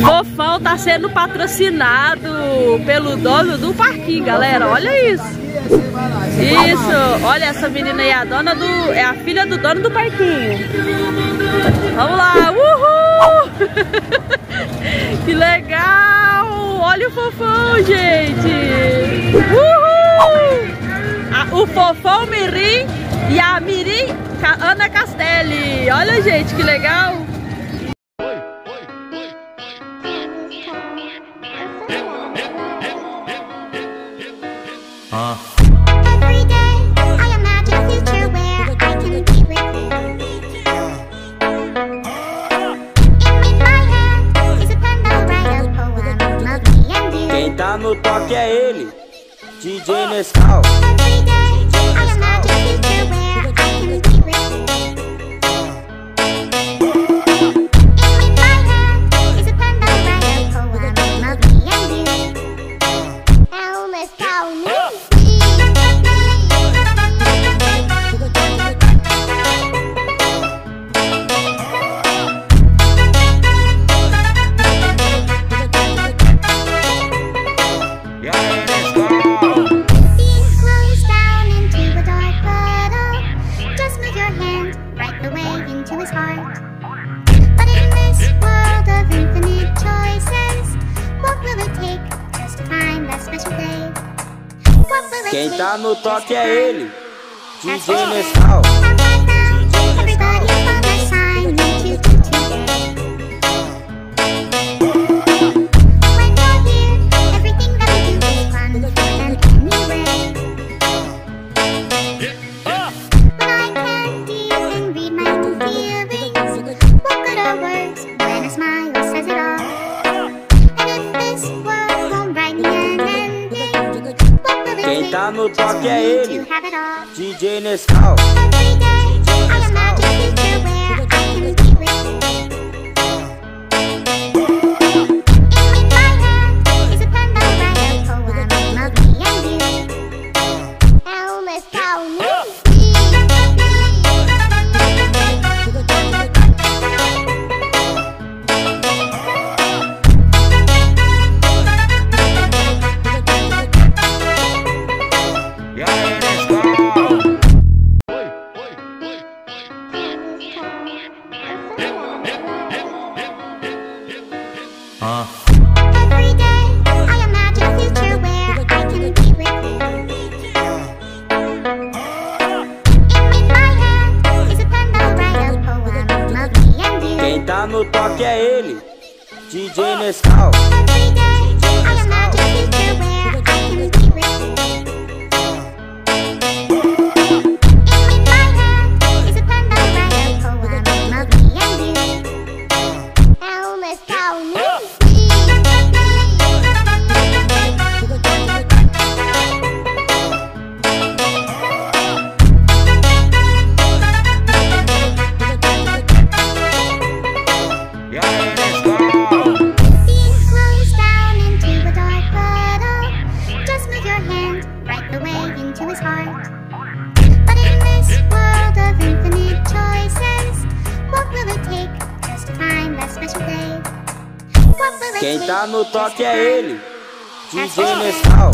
Fofão tá sendo patrocinado pelo dono do parquinho, galera. Olha isso. Isso. Olha essa menina aí, é a filha do dono do parquinho. Vamos lá. Uhul! Que legal! Olha o Fofão, gente. Uhul! O Fofão Mirim e a Mirim Ana Castelli. Olha, gente, que legal. Quem tá no toque é ele, DJ Nescau. Quem tá no toque é ele, DJ Nescau. Quem tá no toque é ele, DJ Nescau. Quem tá no toque é ele, DJ Nescau. Quem tá no toque é ele, DJ Nescau.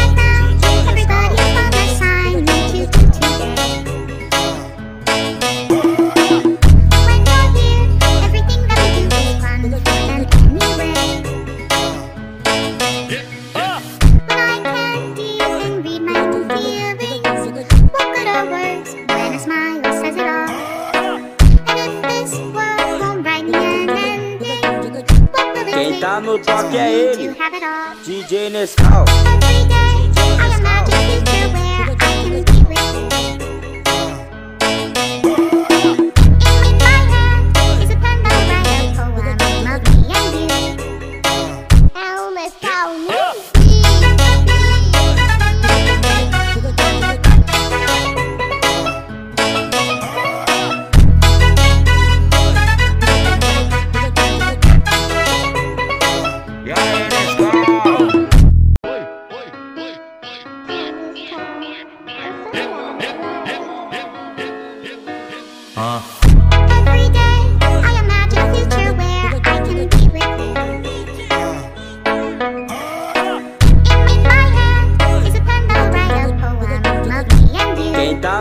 Quem tá no toque é ele, DJ Nescau.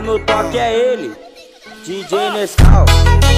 no toque é ele, DJ Nescau.